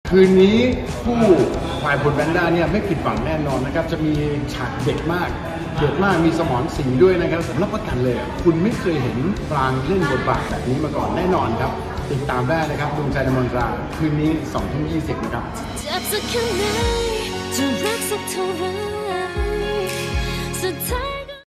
คืนนี้ผู้ฝ่ายบทแวนด้าเนี่ยไม่ผิดหวังแน่นอนนะครับจะมีฉากเด็ดมากมีสมรศรีด้วยนะครับผมรับประกันเลยคุณไม่เคยเห็นปรางเล่นบทบาทแบบนี้มาก่อนแน่นอนครับติดตามได้นะครับดวงใจในมนตราคืนนี้ 20:20 นะครับ